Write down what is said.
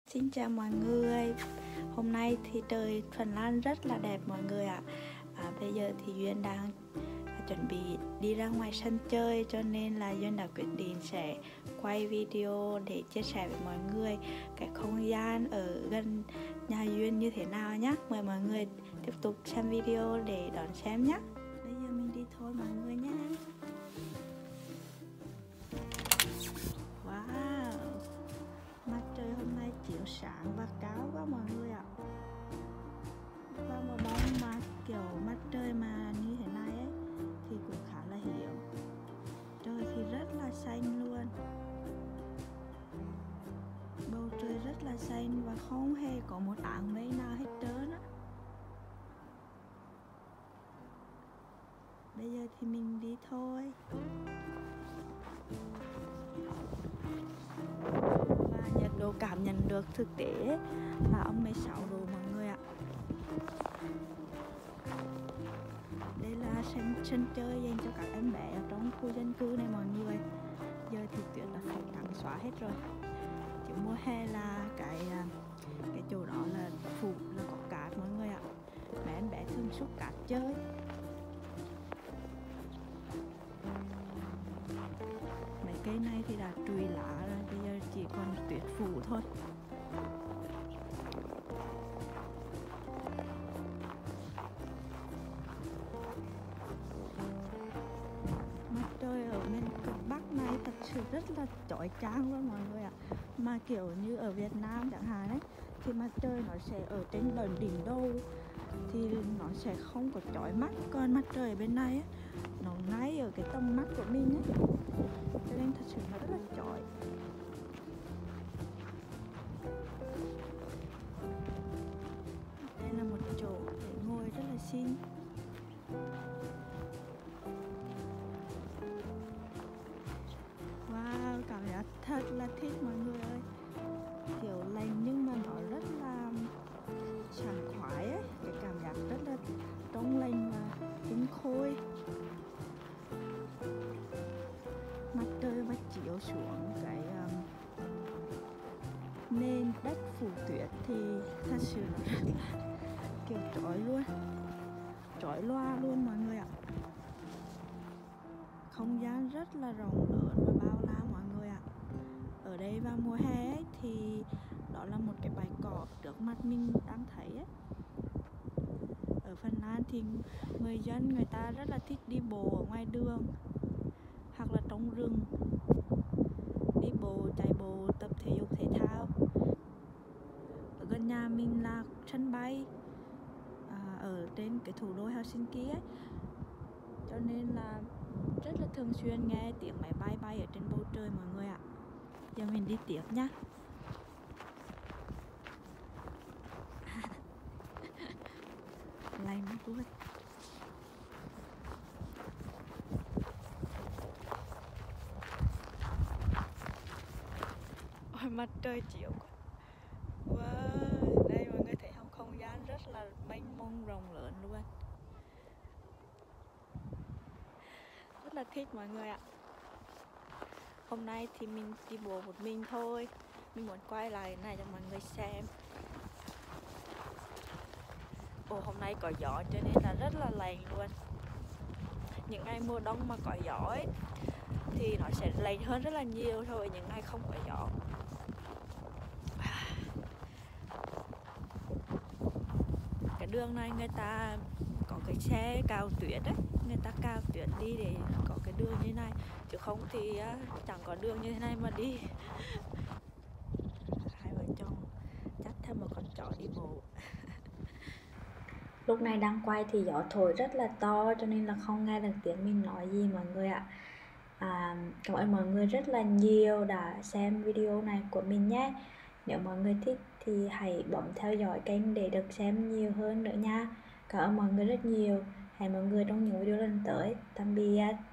Xin chào mọi người. Hôm nay thì trời Phần Lan rất là đẹp mọi người ạ. Bây giờ thì Duyên đang chuẩn bị đi ra ngoài sân chơi, cho nên là Duyên đã quyết định sẽ quay video để chia sẻ với mọi người cái không gian ở gần nhà Duyên như thế nào nhé. Mời mọi người tiếp tục xem video để đón xem nhé. Bây giờ mình đi thôi mọi người nhé. Wow, mặt trời hôm nay chiếu sáng và cao quá mọi người ạ. Vào mùa đông mà kiểu mặt trời mà như thế này ấy thì cũng khá là hiếm. Trời thì rất là xanh luôn, bầu trời rất là xanh và không hề có một áng mây nào hết trơn á. Bây giờ thì mình đi thôi. Và nhiệt độ cảm nhận được thực tế là âm 16 độ mọi người ạ. Đây là sân chơi dành cho các em bé ở trong khu dân cư này mọi người. Giờ thì tuyết đã phải trắng xóa hết rồi. Chứ mùa hè là cái chỗ đó là phủ là có cát mọi người ạ. Mấy em bé thường xúc cát chơi. Mấy cây này thì đã trụi lá rồi, bây giờ chỉ còn tuyết phủ thôi. Mặt trời ở miền cực Bắc này thật sự rất là chói chang luôn mọi người ạ. Mà kiểu như ở Việt Nam chẳng hạn ấy, thì mặt trời nó sẽ ở trên đỉnh đầu thì nó sẽ không có chói mắt. Còn mặt trời bên này ấy, nó ngay ở cái tầm mắt của mình ấy, cho nên thật sự nó rất là chói. Đây là một chỗ để ngồi rất là xinh. Wow, cảm giác thật là thích mọi người ơi. Kiểu lạnh nhưng mà nó rất là sảng khoái ấy. Cái cảm giác rất là trong lành và tinh khôi. Mặt trời và chiếu xuống cái nền đất phủ tuyết thì thật sự nó rất là kiểu chói luôn, chói loa luôn mọi người ạ. Không gian rất là rộng lớn và bao la mọi người ạ. Ở đây vào mùa hè ấy, thì đó là một cái bãi cỏ trước mặt mình đang thấy ấy. Ở Phần Lan thì người dân người ta rất là thích đi bộ ở ngoài đường hoặc là trong rừng, đi bộ, chạy bộ, tập thể dục thể thao. Ở gần nhà mình là sân bay ở trên cái thủ đô Helsinki ấy, cho nên là rất là thường xuyên nghe tiếng máy bay bay ở trên bầu trời mọi người ạ. Giờ mình đi tiếp nhá. Lạnh luôn. Ôi mặt trời chiếu quá. Wow, đây mọi người thấy không, không gian rất là mênh mông rộng lớn luôn. Rất là thích mọi người ạ. Hôm nay thì mình đi bộ một mình thôi. Mình muốn quay lại này cho mọi người xem. Hôm nay có gió cho nên là rất là lạnh luôn. Những ngày mùa đông mà có gió ấy, thì nó sẽ lạnh hơn rất là nhiều so với những ngày không có gió. Cái đường này người ta có cái xe cào tuyết ấy, người ta cào tuyết đi để có cái đường như này, chứ không thì chẳng có đường như thế này mà đi. Hai vợ chồng dắt theo một con chó đi bộ. Lúc này đang quay thì gió thổi rất là to cho nên là không nghe được tiếng mình nói gì mọi người ạ. Cảm ơn mọi người rất là nhiều đã xem video này của mình nhé. Nếu mọi người thích thì hãy bấm theo dõi kênh để được xem nhiều hơn nữa nha. Cảm ơn mọi người rất nhiều. Hẹn mọi người trong những video lần tới. Tạm biệt.